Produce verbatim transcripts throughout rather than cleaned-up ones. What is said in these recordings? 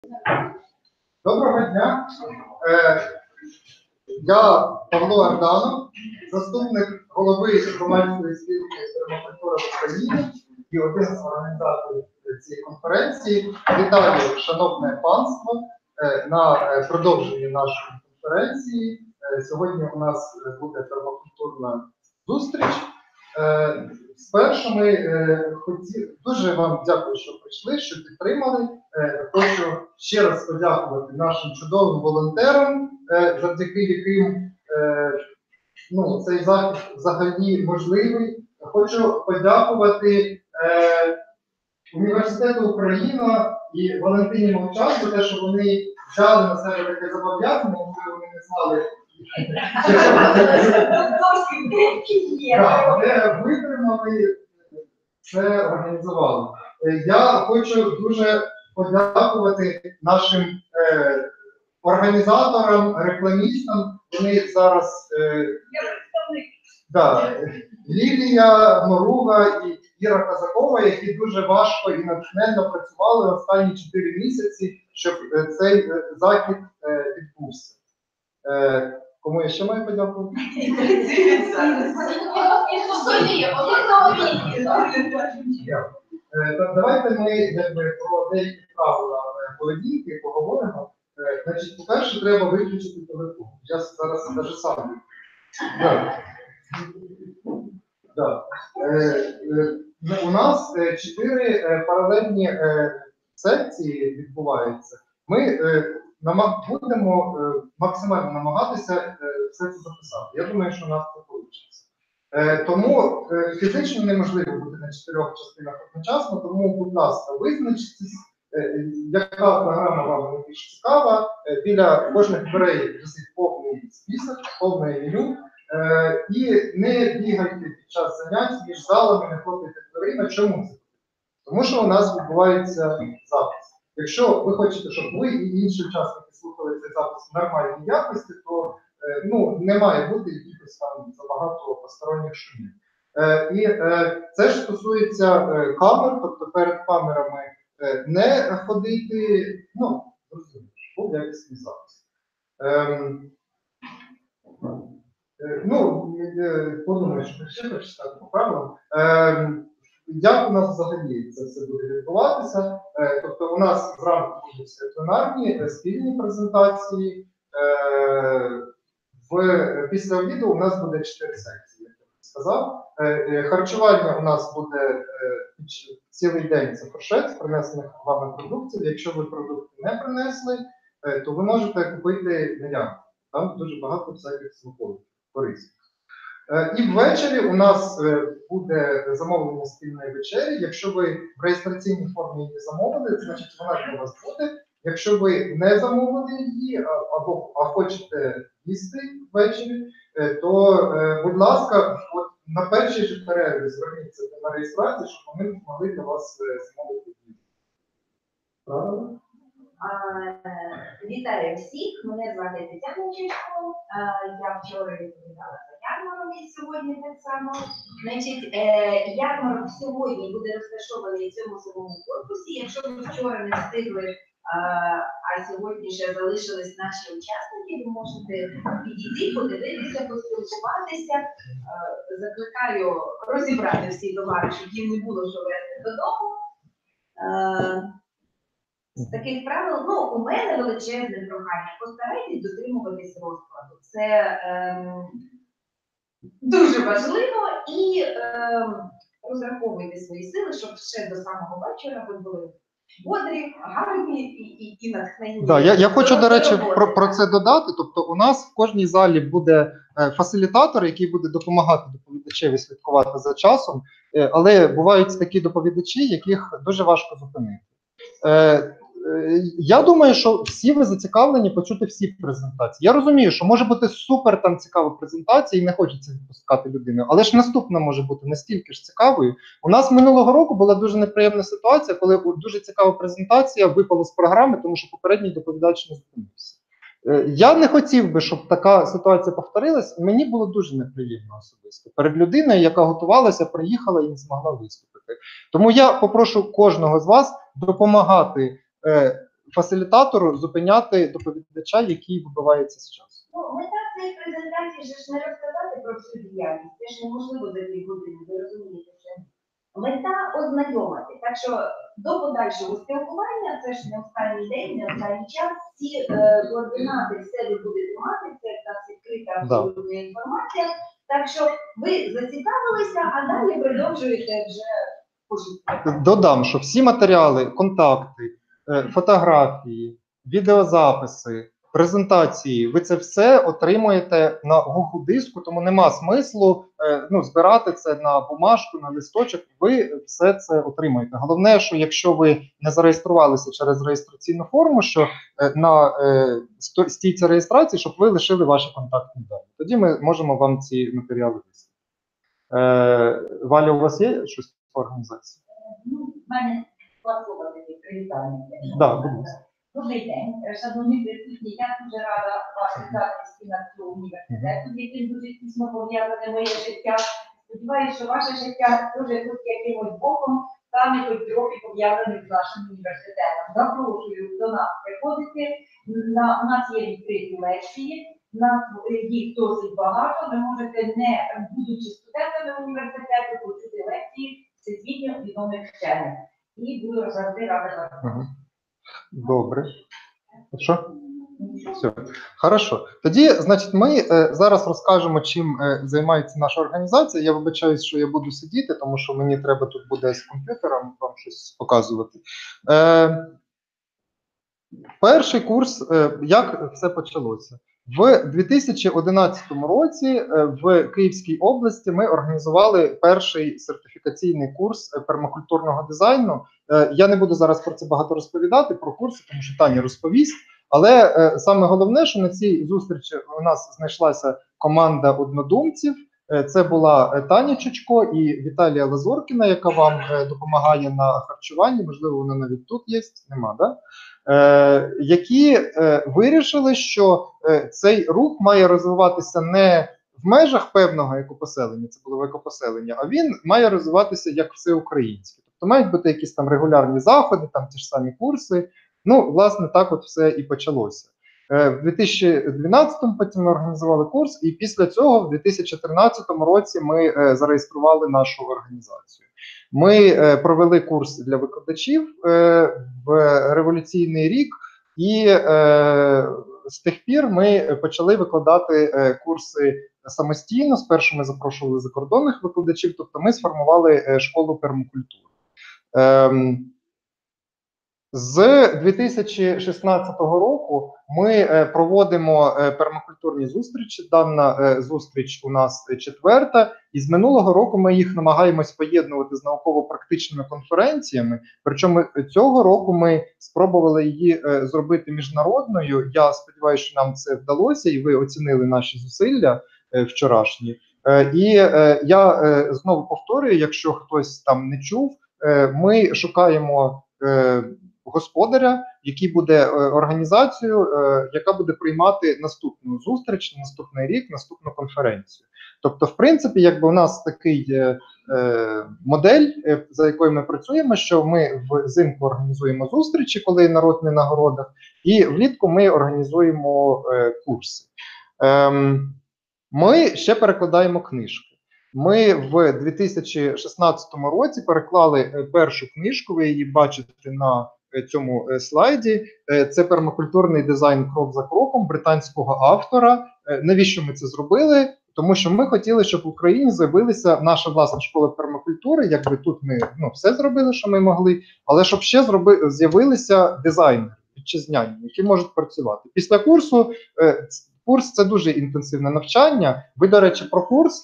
Доброго дня. Е, я Павло Арданов, заступник голови громадської спілки «Пермакультура в Україні» і один з організаторів цієї конференції. Вітаю, шановне панство, е, на продовженні нашої конференції. Е, сьогодні у нас буде пермакультурна зустріч. Е, спершу ми е, хотіли, дуже вам дякую, що прийшли, що підтримали. Е, хочу ще раз подякувати нашим чудовим волонтерам, е, завдяки яким е, ну, цей захід взагалі можливий. Хочу подякувати е, Університету Україна і Валентині Мовчан за те, що вони взяли на себе таке зобов'язання, коли вони не знали. Так, вони витримали, це організували. Я хочу дуже подякувати нашим е, організаторам, рекламістам. Вони зараз е, да, Лілія Моруга і Іра Казакова, які дуже важко і натхненно працювали останні чотири місяці, щоб е, цей е, захід е, відбувся. Е, Кому я ще маю подякувати? Давайте ми якби, про деякі правила поведінки поговоримо. Значить, по-перше, треба виключити телефон. Я зараз даже сам. Да. Да. Е, е, у нас чотири паралельні е, секції відбуваються. Ми е, намаг... будемо е, максимально намагатися е, все це записати. Я думаю, що у нас це вийде. Е, тому е, фізично неможливо бути на чотирьох частинах одночасно, тому, будь ласка, визначтесь, е, яка програма вам найбільш цікава. Е, біля кожних дверей висить повний список, повне меню. Е, і не бігайте під час занять між залами, не хлопайте дверима. Чому це? Тому що у нас відбувається запис. Якщо ви хочете, щоб ви і інші учасники слухали цей запис в нормальній якості, то е, ну, не має бути якихось там забагато посторонніх шумів. Е, і е, це ж стосується е, камер, тобто перед камерами е, не ходити, ну, розумієте, був якісний запис. Е, е, ну, е, подумаю, що ще прочитати по правилам. Е, Як у нас взагалі це все буде відбуватися? Е, тобто у нас зранку будуть пленарні, спільні презентації. Е, в, після обіду у нас буде чотири секції, як я сказав. Е, харчування у нас буде е, цілий день, це фуршет з принесених вами продуктів. Якщо ви продукти не принесли, е, то ви можете купити наявно. Там дуже багато всяких смакових корисних. І ввечері у нас буде замовлення спільної вечері. Якщо ви в реєстраційній формі її замовили, значить вона для вас буде. Якщо ви не замовили її або а хочете їсти ввечері, то, будь ласка, от на першій же перерві зверніться на реєстрацію, щоб ми змогли для вас замовити її. Правильно? Вітаю всіх, мене звати Тетяна Чешко, я вчора відповідала за ярмарок і сьогодні так само. Значить, ярмарок сьогодні буде розташований в цьому самому корпусі. Якщо ви вчора не встигли, а сьогодні ще залишились наші учасники, ви можете підійти, подивитися, поспілкуватися. Закликаю розібрати всі товари, щоб їм не було що вести додому. З таких правил, ну, у мене величезне прохання, постарайтесь дотримуватись розкладу. Це ем, дуже важливо і ем, розраховуйте свої сили, щоб ще до самого вечора ви були бодрі, гарні і, і, і натхнені. Да, я, я хочу, до речі, про, про це додати. Тобто у нас в кожній залі буде е, фасилітатор, який буде допомагати доповідачеві слідкувати за часом, е, але бувають такі доповідачі, яких дуже важко зупинити. Е, Я думаю, що всі ви зацікавлені почути всі презентації. Я розумію, що може бути супер там цікава презентація і не хочеться відпускати людину, але ж наступна може бути настільки ж цікавою. У нас минулого року була дуже неприємна ситуація, коли дуже цікава презентація випала з програми, тому що попередній доповідач не зупинився. Я не хотів би, щоб така ситуація повторилась, мені було дуже неприємно особисто. Перед людиною, яка готувалася, приїхала і не змогла виступити. Тому я попрошу кожного з вас допомагати фасилітатору зупиняти доповідача, який вибивається з часу. Ну, мета цієї презентації же ж не розказати про всю діяльність, це ж неможливо за дві години, ви розумієте, що мета ознайомити. Так що до подальшого спілкування, це ж не останній день, не останній час, ці е, координати все ви будете мати, це та відкрита абсолютна інформація. Так що ви зацікавилися, а далі продовжуєте вже по життю. Додам, що всі матеріали, контакти, е, фотографії, відеозаписи, презентації, ви це все отримуєте на Google диску, тому нема смислу е, ну, збирати це на бумажку, на листочок, ви все це отримуєте. Головне, що якщо ви не зареєструвалися через реєстраційну форму, що е, на е, стійці реєстрації, щоб ви лишили ваші контактні дані. Тоді ми можемо вам ці матеріали висити. Е, Валя, у вас є щось по організації? Ну, в мене два слова такі привітання. Да, будь ласка. Добрий день, шановні присутні, я дуже рада вашій захисті на цього університету, з яким дуже тісно пов'язане моє життя. Сподіваюся, що ваше життя дуже тут якимось боком стане хоч трохи пов'язаним з нашим університетом. Запрошую до нас приходити. На, у нас є відкриті лекції, у нас їх досить багато. Ви можете, не будучи студентами університету, почути лекції всесвітньо відомих вчених. І буду завжди рада вас. Добре. Що? Все. Хорошо. Тоді, значить, ми е, зараз розкажемо, чим е, займається наша організація. Я вибачаюсь, що я буду сидіти, тому що мені треба тут буде з комп'ютером вам щось показувати. Е, перший курс, е, як все почалося? В дві тисячі одинадцятому році е, в Київській області ми організували перший сертифікаційний курс пермакультурного дизайну. Е, я не буду зараз про це багато розповідати, про курси, тому що Таня розповість. Але е, саме головне, що на цій зустрічі у нас знайшлася команда однодумців. Е, це була Таня Чучко і Віталія Лазоркіна, яка вам е, допомагає на харчуванні, можливо, вона навіть тут є, нема, да? Е, які е, вирішили, що е, цей рух має розвиватися не в межах певного екопоселення, це було екопоселення, а він має розвиватися як всеукраїнський. Тобто мають бути якісь там регулярні заходи, там ті ж самі курси. Ну, власне, так от все і почалося. Е, в дві тисячі дванадцятому потім ми організували курс, і після цього в дві тисячі тринадцятому році ми е, зареєстрували нашу організацію. Ми е, провели курс для викладачів е, в революційний рік, і е, з тих пір ми почали викладати е, курси самостійно. Спершу ми запрошували закордонних викладачів, тобто ми сформували е, школу пермакультури. Е, З дві тисячі шістнадцятого року ми е, проводимо е, пермакультурні зустрічі. Дана е, зустріч у нас четверта, і з минулого року ми їх намагаємось поєднувати з науково-практичними конференціями. Причому цього року ми спробували її е, зробити міжнародною. Я сподіваюся, що нам це вдалося, і ви оцінили наші зусилля е, вчорашні. Е, і е, я е, знову повторюю, якщо хтось там не чув, е, ми шукаємо е, господаря, який буде е, організацією, е, яка буде приймати наступну зустріч, наступний рік, наступну конференцію. Тобто, в принципі, якби у нас такий е, е, модель, е, за якою ми працюємо, що ми взимку організуємо зустрічі, коли народ не на городах, і влітку ми організуємо е, курси. Е, ми ще перекладаємо книжки. Ми в дві тисячі шістнадцятому році переклали першу книжку, ви її бачите на цьому слайді. Це пермакультурний дизайн крок за кроком британського автора. Навіщо ми це зробили? Тому що ми хотіли, щоб в Україні з'явилася наша власна школа пермакультури, якби тут ми ну, все зробили, що ми могли, але щоб ще з'явилися дизайнери вітчизняні, які можуть працювати. Після курсу, курс – це дуже інтенсивне навчання. Ви, до речі, про курс,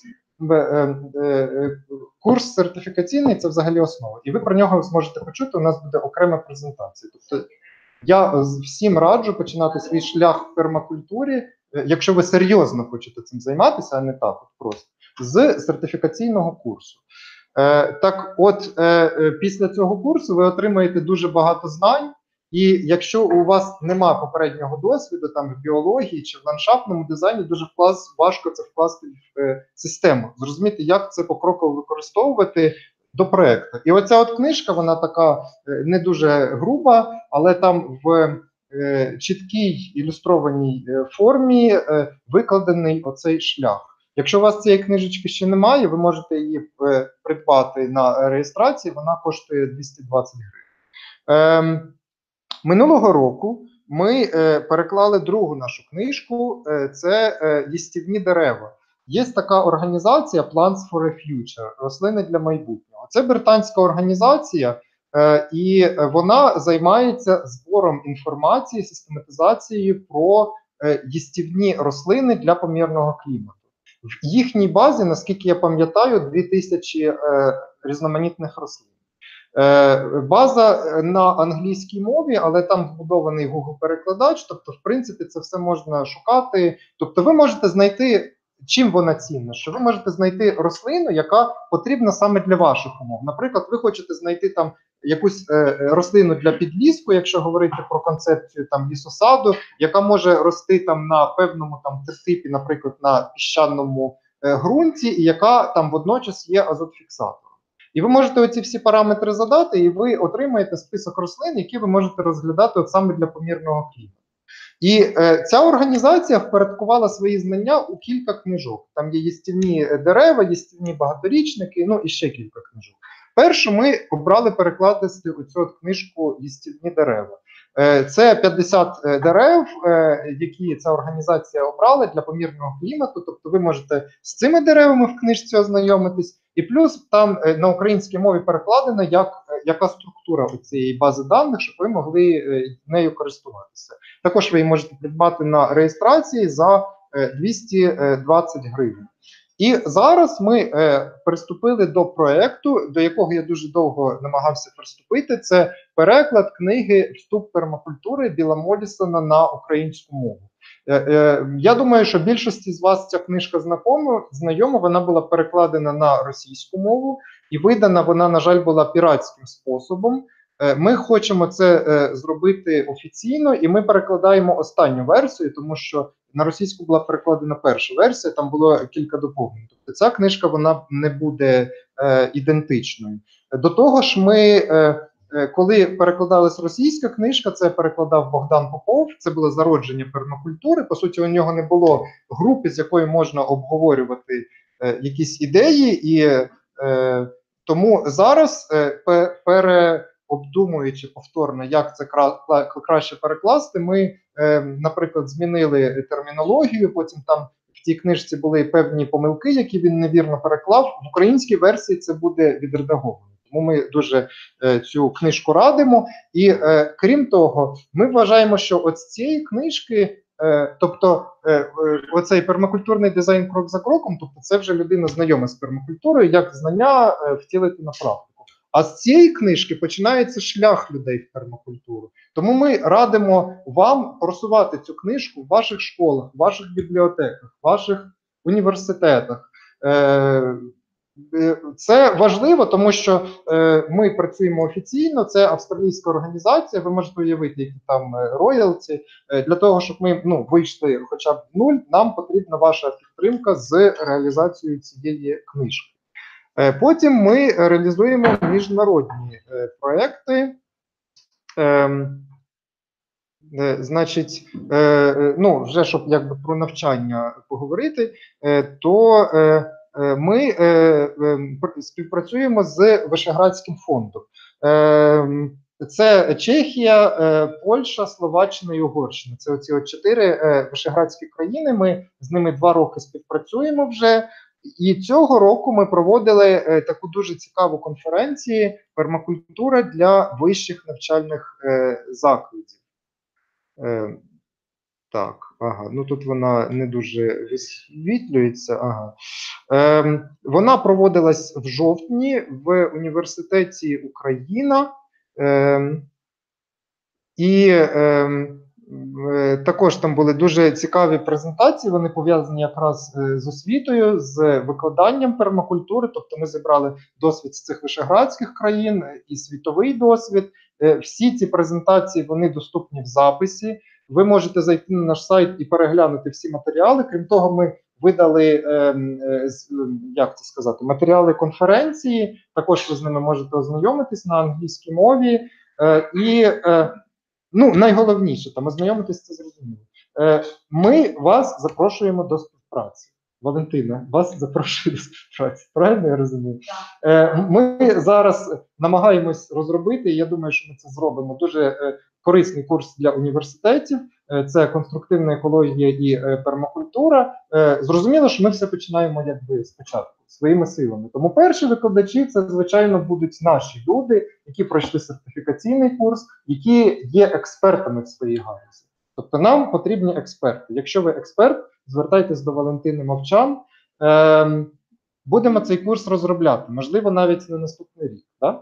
курс сертифікаційний – це взагалі основа. І ви про нього зможете почути, у нас буде окрема презентація. Тобто я всім раджу починати свій шлях в пермакультурі, якщо ви серйозно хочете цим займатися, а не так от просто, з сертифікаційного курсу. Так от, після цього курсу ви отримаєте дуже багато знань, і якщо у вас нема попереднього досвіду там в біології чи в ландшафтному дизайні, дуже вклас, важко це вкласти в е, систему. Зрозуміти, як це покроково використовувати, до проекту. І оця от книжка, вона така е, не дуже груба, але там в е, чіткій ілюстрованій е, формі е, викладений оцей шлях. Якщо у вас цієї книжечки ще немає, ви можете її е, придбати на реєстрації, вона коштує двісті двадцять гривень. Ем, минулого року ми е, переклали другу нашу книжку, е, це е, «Їстівні дерева». Є така організація Plants for a Future, рослини для майбутнього. Це британська організація, е, і вона займається збором інформації, систематизацією про е, їстівні рослини для помірного клімату. В їхній базі, наскільки я пам'ятаю, дві тисячі е, різноманітних рослин. Е, база на англійській мові, але там вбудований Google-перекладач, тобто, в принципі, це все можна шукати. Тобто ви можете знайти, чим вона цінна, що ви можете знайти рослину, яка потрібна саме для ваших умов. Наприклад, ви хочете знайти там якусь е, рослину для підліску, якщо говорити про концепцію там лісосаду, яка може рости там на певному там типі, наприклад, на піщаному е, ґрунті, і яка там водночас є азотфіксатором. І ви можете оці всі параметри задати, і ви отримаєте список рослин, які ви можете розглядати от саме для помірного клімату. І е, ця організація впорядкувала свої знання у кілька книжок. Там є їстівні дерева, їстівні багаторічники, ну і ще кілька книжок. Першу ми обрали перекладати оцю от книжку «Їстівні дерева». Е, це п'ятдесят дерев, е, які ця організація обрала для помірного клімату. Тобто ви можете з цими деревами в книжці ознайомитись. І плюс там е, на українській мові перекладено, як, е, яка структура цієї бази даних, щоб ви могли е, нею користуватися. Також ви її можете придбати на реєстрації за е, двісті двадцять гривень. І зараз ми е, приступили до проєкту, до якого я дуже довго намагався приступити. Це переклад книги «Вступ пермакультури» Біла Молісона на українську мову. Е, е, я думаю, що більшості з вас ця книжка знайома, знайома, вона була перекладена на російську мову, і видана вона, на жаль, була піратським способом. Е, ми хочемо це е, зробити офіційно, і ми перекладаємо останню версію, тому що на російську була перекладена перша версія, там було кілька доповнень. Тобто ця книжка вона не буде е, ідентичною. До того ж, ми, е, е, коли перекладалась російська книжка, це перекладав Богдан Попов, це було зародження пермакультури. По суті, у нього не було групи, з якою можна обговорювати е, якісь ідеї, і е, тому зараз е, пере обдумуючи повторно, як це кра краще перекласти, ми, е, наприклад, змінили термінологію, потім там в тій книжці були певні помилки, які він невірно переклав. В українській версії це буде відредаговано. Тому ми дуже е, цю книжку радимо. І е, крім того, ми вважаємо, що от з цієї книжки, е, тобто е, е, оцей пермакультурний дизайн крок за кроком, тобто це вже людина знайома з пермакультурою, як знання е, втілити на практику. А з цієї книжки починається шлях людей в пермакультуру. Тому ми радимо вам просувати цю книжку в ваших школах, в ваших бібліотеках, в ваших університетах. Це важливо, тому що ми працюємо офіційно, це австралійська організація, ви можете уявити, які там роялті. Для того, щоб ми ну, вийшли хоча б в нуль, нам потрібна ваша підтримка з реалізацією цієї книжки. Потім ми реалізуємо міжнародні е, проекти. Е, е, значить, е, ну, вже щоб якби про навчання поговорити, е, то е, ми е, е, співпрацюємо з Вишеградським фондом. Е, це Чехія, е, Польща, Словаччина і Угорщина. Це оці от чотири е, вишеградські країни. Ми з ними два роки співпрацюємо вже. І цього року ми проводили е, таку дуже цікаву конференцію «Пермакультура для вищих навчальних е, закладів». Е, так, ага, ну тут вона не дуже висвітлюється. Ага. Е, вона проводилась в жовтні в університеті Україна. Е, і е, також там були дуже цікаві презентації, вони пов'язані якраз з освітою, з викладанням пермакультури, тобто ми зібрали досвід з цих вишеградських країн і світовий досвід. Всі ці презентації, вони доступні в записі, ви можете зайти на наш сайт і переглянути всі матеріали. Крім того, ми видали, ем, е, з- як це сказати, матеріали конференції. Також ви з ними можете ознайомитись на англійській мові. Е, і е, ну, найголовніше, там ознайомитись, це зрозуміло. Е, Ми вас запрошуємо до співпраці. Валентина, вас запрошую до співпраці. Правильно я розумію? Е, Ми зараз намагаємось розробити, і я думаю, що ми це зробимо, дуже е, корисний курс для університетів. Е, Це конструктивна екологія і е, пермакультура. Е, Зрозуміло, що ми все починаємо якби спочатку, своїми силами. Тому перші викладачі це, звичайно, будуть наші люди, які пройшли сертифікаційний курс, які є експертами в своїй галузі. Тобто нам потрібні експерти. Якщо ви експерт, звертайтесь до Валентини Мовчан. Ем, будемо цей курс розробляти, можливо, навіть на наступний рік, так?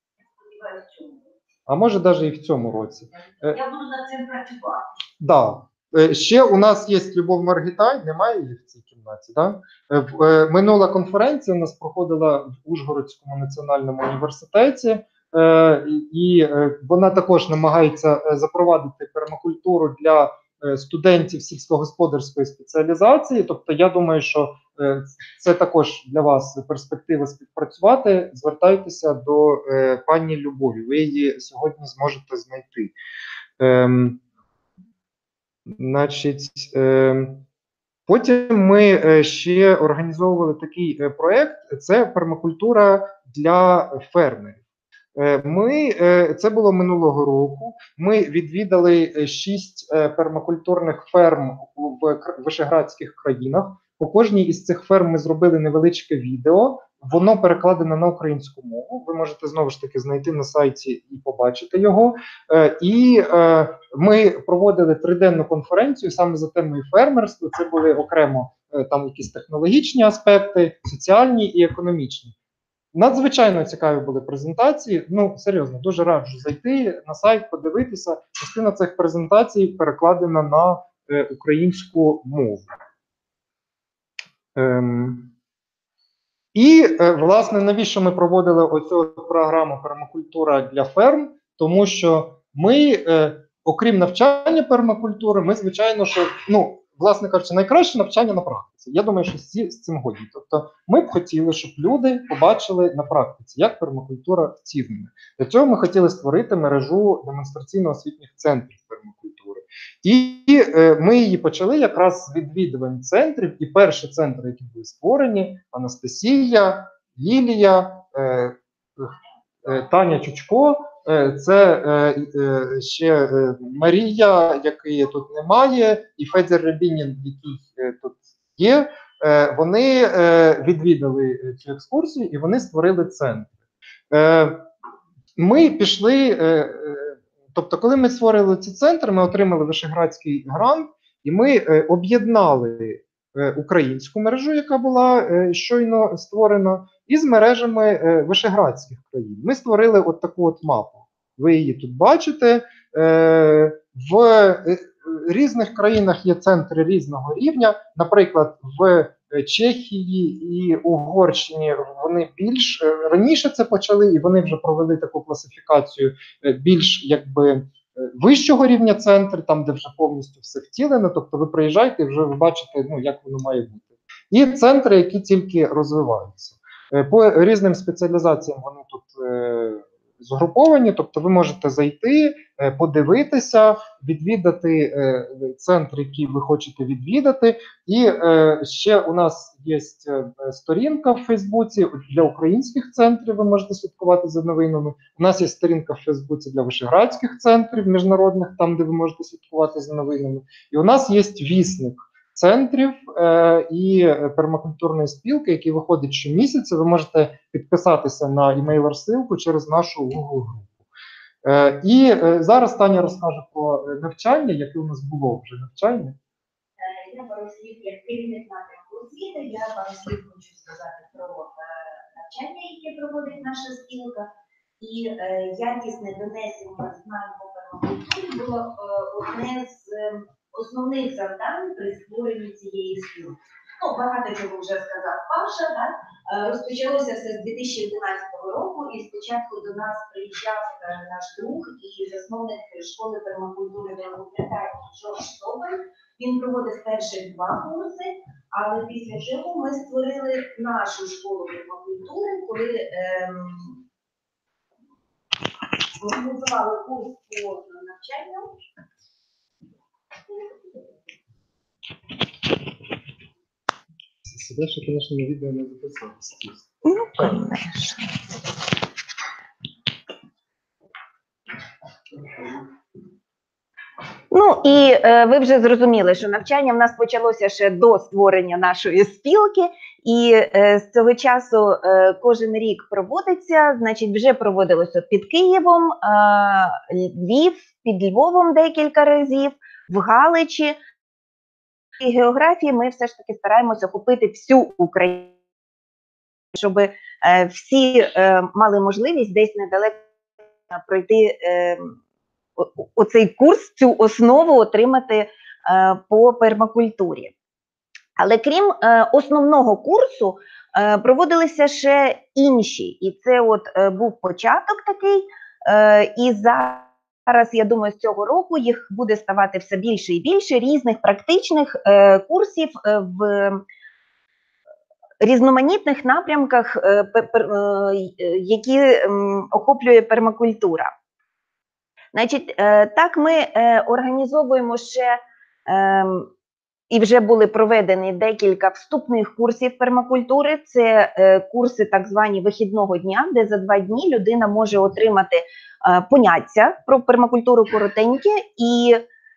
А може навіть і в цьому році. Я буду над цим працювати. Да. Е, Ще у нас є Любов Маргітай, немає її в цій кімнаті. Да? Е, в- е, Минула конференція у нас проходила в Ужгородському національному університеті, е, і і, е, вона також намагається е, запровадити пермакультуру для е, студентів сільськогосподарської спеціалізації. Тобто, я думаю, що е, це також для вас перспектива співпрацювати. Звертайтеся до е, пані Любові, ви її сьогодні зможете знайти. Ем, Значить, е, потім ми е, ще організовували такий е, проєкт, це пермакультура для фермерів. Е, Ми, е, це було минулого року, ми відвідали е, шість е, пермакультурних ферм в кр- вишеградських країнах. По кожній із цих ферм ми зробили невеличке відео, воно перекладено на українську мову, ви можете знову ж таки знайти на сайті і побачити його. Е, І е, ми проводили триденну конференцію саме за темою фермерства, це були окремо е, там якісь технологічні аспекти, соціальні і економічні. Надзвичайно цікаві були презентації. Ну, серйозно, дуже раджу зайти на сайт, подивитися. Частина цих презентацій перекладена на е, українську мову. Ем, і, е, власне, навіщо ми проводили оцю програму «Пермакультура для ферм»? Тому що ми, е, окрім навчання пермакультури, ми, звичайно, що, ну, власне кажучи, найкраще навчання на практиці. Я думаю, що всі з цим годні. Тобто ми б хотіли, щоб люди побачили на практиці, як пермакультура втілена. Для цього ми хотіли створити мережу демонстраційно-освітніх центрів пермакультури. І е, ми її почали якраз з відвідувань центрів. І перші центри, які були створені, Анастасія, Лілія, е, е, Таня Чучко, е, це е, е, ще е, Марія, якої тут немає, і Федір Рябінін, який е, тут є. Е, вони е, відвідали цю екскурсію і вони створили центр. Е, ми пішли. Е, е, Тобто, коли ми створили ці центри, ми отримали Вишеградський грант, і ми е, об'єднали е, українську мережу, яка була е, щойно створена, із мережами е, вишеградських країн. Ми створили от таку от мапу. Ви її тут бачите. Е, в е, різних країнах є центри різного рівня. Наприклад, в Чехії і Угорщині вони більш е, раніше це почали, і вони вже провели таку класифікацію е, більш якби е, вищого рівня центр, там де вже повністю все втілено. Тобто ви приїжджаєте і вже ви бачите, ну як воно має бути. І центри, які тільки розвиваються. Е, По різним спеціалізаціям вони тут е, згруповані, тобто ви можете зайти, е, подивитися, відвідати е, центр, який ви хочете відвідати. І е, ще у нас є е, сторінка в Фейсбуці для українських центрів, ви можете слідкувати за новинами. У нас є сторінка в Фейсбуці для вишеградських центрів міжнародних, там, де ви можете слідкувати за новинами. І у нас є вісник центрів е, і пермакультурної спілки, який виходить щомісяця. Ви можете підписатися на імейл-розсилку через нашу Google-групу. Е, і е, зараз Таня розкаже про навчання, яке у нас було вже навчання. Я пару слів як керівник напрямку освіти, я пару слів хочу сказати про е, навчання, яке проводить наша спілка. І е, якісне донесення знань по пермакультурі було е, одне з е, основних завдань при створенні цієї спілки. Ну, багато чого вже сказав Паша, так? Е, розпочалося все з дві тисячі одинадцятого року, і спочатку до нас приїжджав е, наш друг і засновник школи пермакультури Великобританії Джордж Соболь. Він проводив перші два курси, Але після чого ми створили нашу школу пермакультури, коли ем, організували курс по навчанню. Себе ще, звісно, на відео не записувалося. Ну, конечно. Ну і е, ви вже зрозуміли, що навчання в нас почалося ще до створення нашої спілки, і е, з цього часу е, кожен рік проводиться, значить, вже проводилося під Києвом, е, Львів, під Львовом декілька разів, в Галичі. І географії ми все ж таки стараємося охопити всю Україну, щоб е, всі е, мали можливість десь недалеко пройти е, оцей курс, цю основу отримати е, по пермакультурі. Але крім е, основного курсу, е, проводилися ще інші. І це от е, був початок такий, е, і зараз, я думаю, з цього року їх буде ставати все більше і більше різних практичних е, курсів е, в різноманітних напрямках, е, пер, пер, е, які е, охоплює пермакультура. Значить, е, так ми е, організовуємо ще, е, і вже були проведені декілька вступних курсів пермакультури. Це е, курси так звані вихідного дня, де за два дні людина може отримати е, поняття про пермакультуру коротеньке і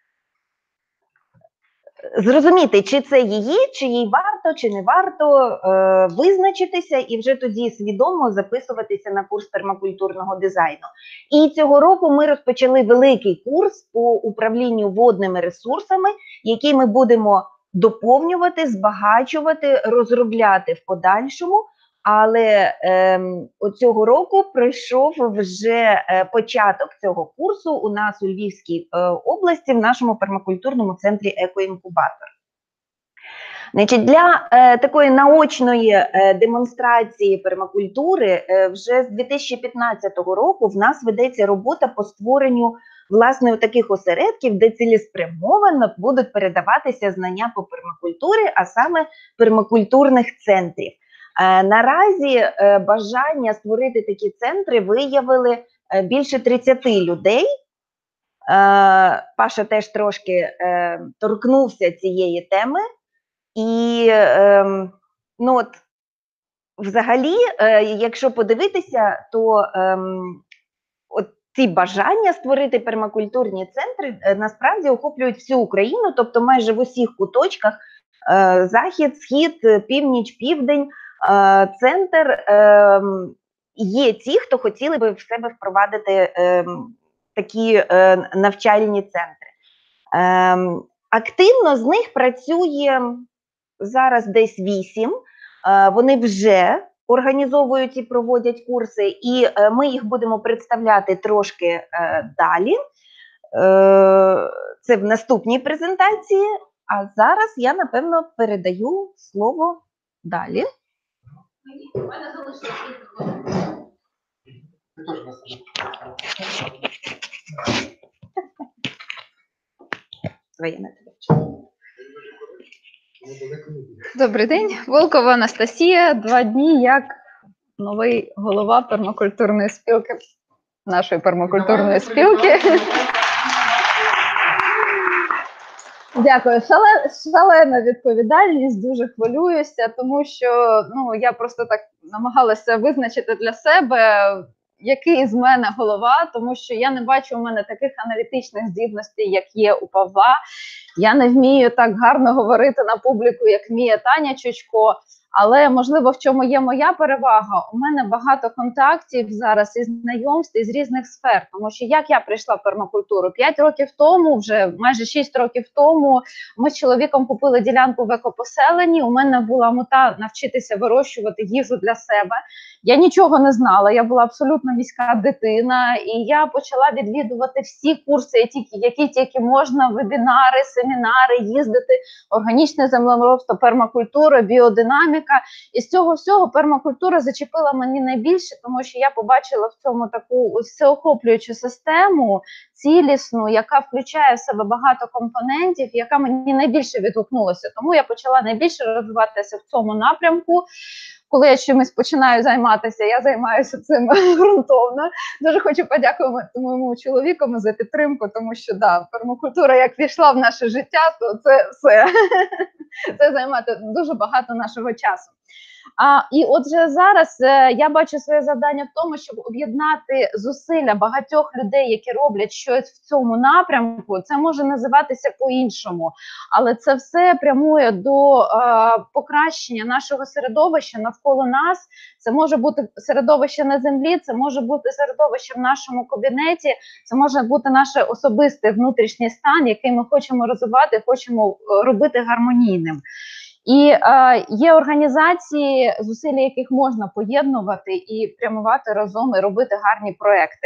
зрозуміти, чи це її, чи їй варто, чи не варто е, визначитися і вже тоді свідомо записуватися на курс пермакультурного дизайну. І цього року ми розпочали великий курс по управлінню водними ресурсами, який ми будемо доповнювати, збагачувати, розробляти в подальшому. Але е, цього року пройшов вже е, початок цього курсу у нас у Львівській е, області в нашому пермакультурному центрі «Екоінкубатор». Значить, для е, такої наочної е, демонстрації пермакультури е, вже з дві тисячі п'ятнадцятого року в нас ведеться робота по створенню власне таких осередків, де цілеспрямовано будуть передаватися знання по пермакультурі, а саме пермакультурних центрів. Е, наразі е, бажання створити такі центри виявили е, більше тридцяти людей. Е, Паша теж трошки е, торкнувся цієї теми. І е, ну от, взагалі, е, якщо подивитися, то е, от ці бажання створити пермакультурні центри е, насправді охоплюють всю Україну, тобто майже в усіх куточках е, захід, схід, північ, південь, е, центр. Е, є ті, хто хотіли би в себе впровадити е, такі е, навчальні центри. Е, активно з них працює зараз десь вісім, вони вже організовують і проводять курси, і ми їх будемо представляти трошки далі. Це в наступній презентації, а зараз я, напевно, передаю слово далі. У мене залишилось Своє на тебе. Добрий день, Волкова Анастасія. Два дні як новий голова пермакультурної спілки, нашої пермакультурної спілки. Дякую. Шале, шалена відповідальність, дуже хвилююся, тому що ну, я просто так намагалася визначити для себе, який з мене голова, тому що я не бачу у мене таких аналітичних здібностей, як є у Павла. Я не вмію так гарно говорити на публіку, як вміє Таня Чучко, але, можливо, в чому є моя перевага, у мене багато контактів зараз і знайомств із різних сфер, тому що як я прийшла в пермакультуру? П'ять років тому, вже майже шість років тому, ми з чоловіком купили ділянку в екопоселенні, у мене була мета навчитися вирощувати їжу для себе. Я нічого не знала, я була абсолютно міська дитина, і я почала відвідувати всі курси, які, які тільки можна, вебінари, семінари, їздити, органічне землеробство, пермакультура, біодинаміка. економіка. І з цього всього пермакультура зачепила мені найбільше, тому що я побачила в цьому таку всеохоплюючу систему, цілісну, яка включає в себе багато компонентів, яка мені найбільше відгукнулася. Тому я почала найбільше розвиватися в цьому напрямку. Коли я чимось починаю займатися, я займаюся цим ґрунтовно. Дуже хочу подякувати моєму чоловіку за підтримку, тому що да, пермакультура як війшла в наше життя, то це все. Це займає дуже багато нашого часу. А, і отже, зараз е, я бачу своє завдання в тому, щоб об'єднати зусилля багатьох людей, які роблять щось в цьому напрямку. Це може називатися по-іншому, але це все прямує до е, покращення нашого середовища навколо нас. Це може бути середовище на землі, це може бути середовище в нашому кабінеті, це може бути наш особистий внутрішній стан, який ми хочемо розвивати, хочемо робити гармонійним. І е, є організації, зусилля яких можна поєднувати і прямувати разом і робити гарні проекти.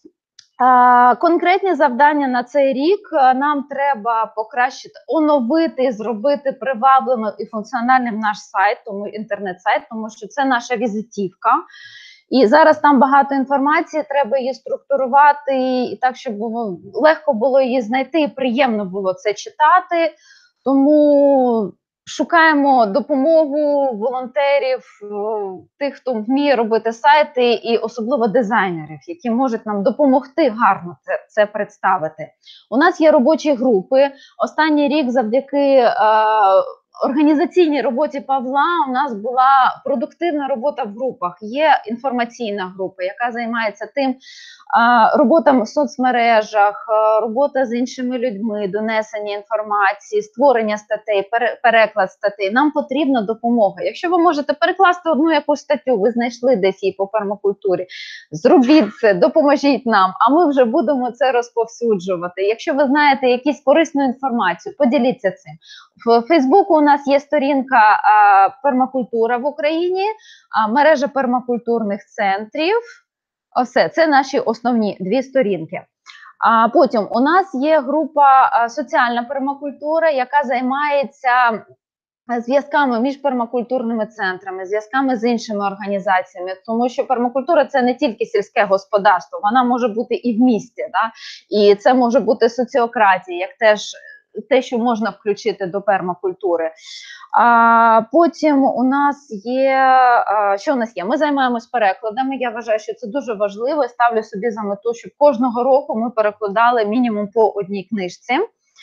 Е, конкретні завдання на цей рік нам треба покращити, оновити, зробити привабливим і функціональним наш сайт, тому інтернет-сайт, тому що це наша візитівка. І зараз там багато інформації, треба її структурувати, і так, щоб було, легко було її знайти, і приємно було це читати. Тому шукаємо допомогу волонтерів, тих, хто вміє робити сайти, і особливо дизайнерів, які можуть нам допомогти гарно це, це представити. У нас є робочі групи. Останній рік завдяки е, організаційній роботі Павла у нас була продуктивна робота в групах. Є інформаційна група, яка займається тим, робота в соцмережах, робота з іншими людьми, донесення інформації, створення статей, переклад статей. Нам потрібна допомога. Якщо ви можете перекласти одну якусь статтю, ви знайшли десь її по пермакультурі, зробіть це, допоможіть нам, а ми вже будемо це розповсюджувати. Якщо ви знаєте якусь корисну інформацію, поділіться цим. В Фейсбуку у нас є сторінка а, «Пермакультура в Україні», а, мережа пермакультурних центрів. Все, це наші основні дві сторінки. А потім у нас є група а, «Соціальна пермакультура», яка займається зв'язками між пермакультурними центрами, зв'язками з іншими організаціями, тому що пермакультура – це не тільки сільське господарство, вона може бути і в місті, да? І це може бути соціократія, як теж те, що можна включити до пермакультури. А потім у нас є, а, що у нас є? Ми займаємось перекладами, я вважаю, що це дуже важливо, ставлю собі за мету, щоб кожного року ми перекладали мінімум по одній книжці.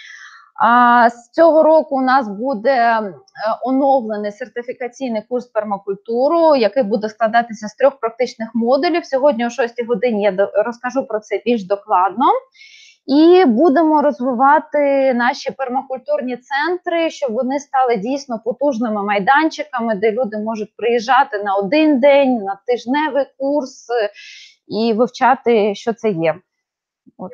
А, з цього року у нас буде оновлений сертифікаційний курс пермакультуру, який буде складатися з трьох практичних модулів. Сьогодні о шостій годині я розкажу про це більш докладно. І будемо розвивати наші пермакультурні центри, щоб вони стали дійсно потужними майданчиками, де люди можуть приїжджати на один день, на тижневий курс і вивчати, що це є. От.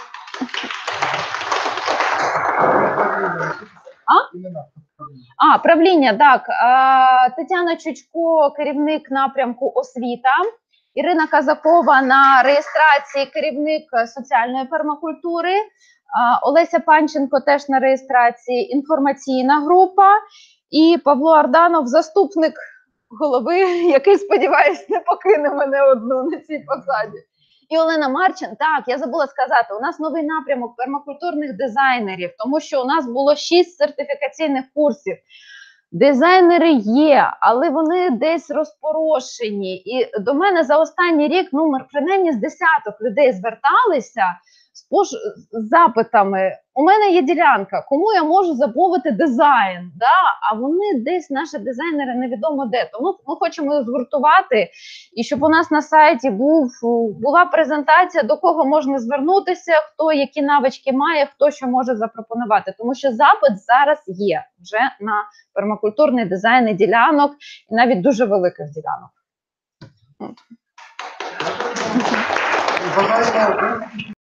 А? А, правління, так. Тетяна Чучко, керівник напрямку освіта. Ірина Казакова на реєстрації, керівник соціальної пермакультури. Олеся Панченко теж на реєстрації, інформаційна група. І Павло Арданов, заступник голови, який, сподіваюсь, не покине мене одну на цій посаді. І Олена Марчин, так, я забула сказати, у нас новий напрямок пермакультурних дизайнерів, тому що у нас було шість сертифікаційних курсів. Дизайнери є, але вони десь розпорошені. І до мене за останній рік, ну, принаймні з десяток людей зверталися з, пош... з запитами. У мене є ділянка, кому я можу замовити дизайн? Да? А вони десь, наші дизайнери, невідомо де. Тому ми хочемо їх згуртувати, і щоб у нас на сайті був, була презентація, до кого можна звернутися, хто які навички має, хто що може запропонувати. Тому що запит зараз є вже на пермакультурний дизайн ділянок, і навіть дуже великих ділянок. Бажаємо